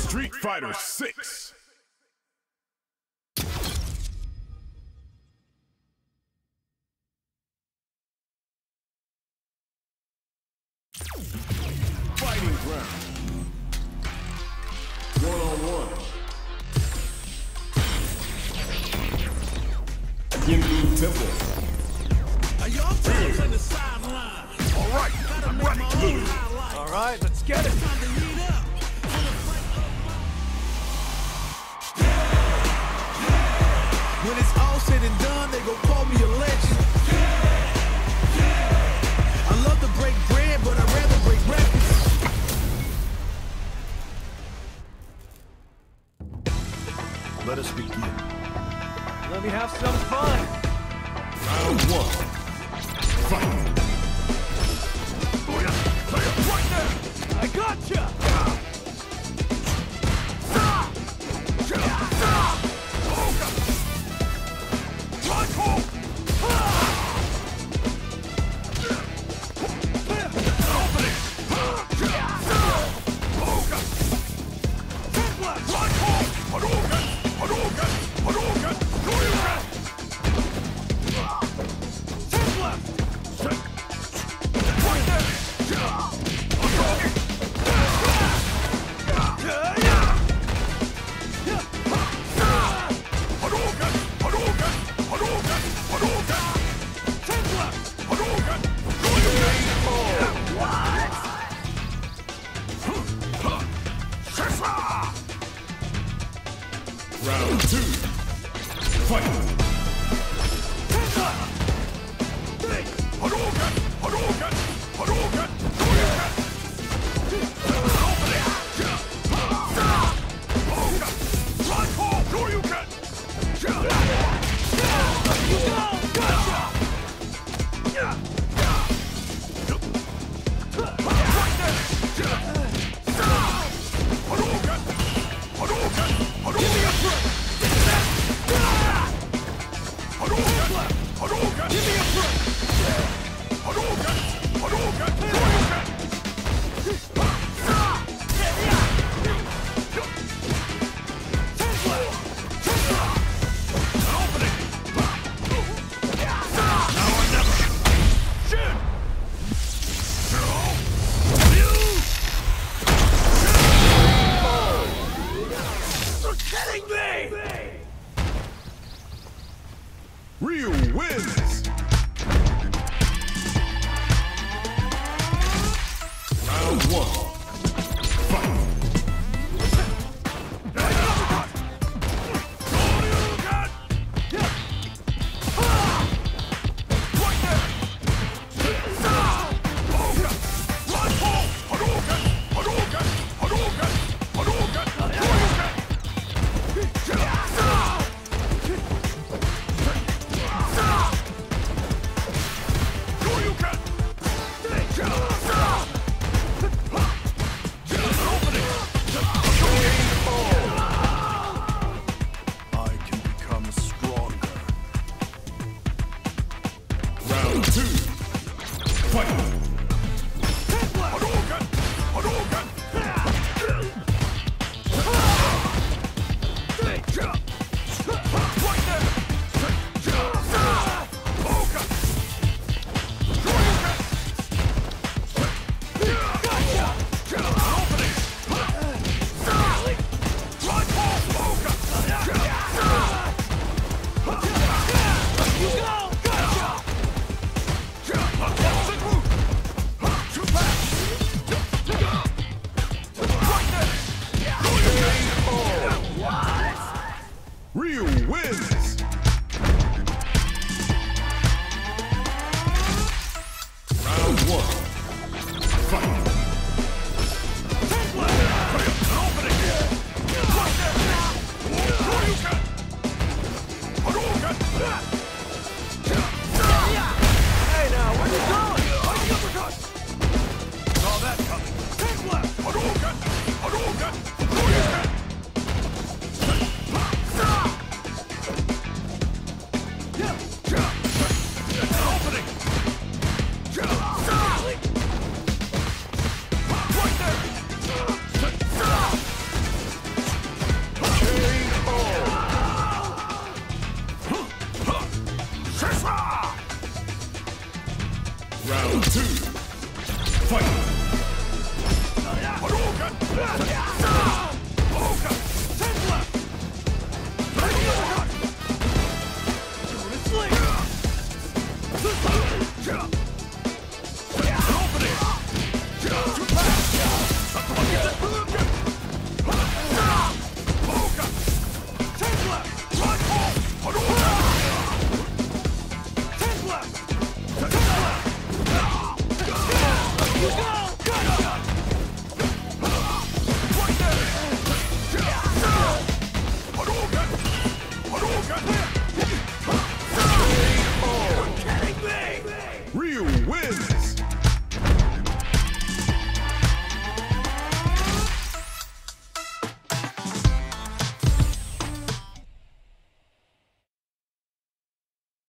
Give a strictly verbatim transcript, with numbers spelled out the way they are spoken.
Street Fighter six. Fighting ground. One on one. Ginbu Temple. Are y'all players on the sideline? All right, I'm ready. All right, let's get it. Time to lead up. When it's all said and done, they gon' call me a legend. I love to break bread, but I'd rather break records. Let us begin. Let me have some fun. Round one. Fight. I gotcha. Round two. Fight. Hadouken! Hadouken! Hadouken! Ryu wins! Round one. Fight! Hadouken!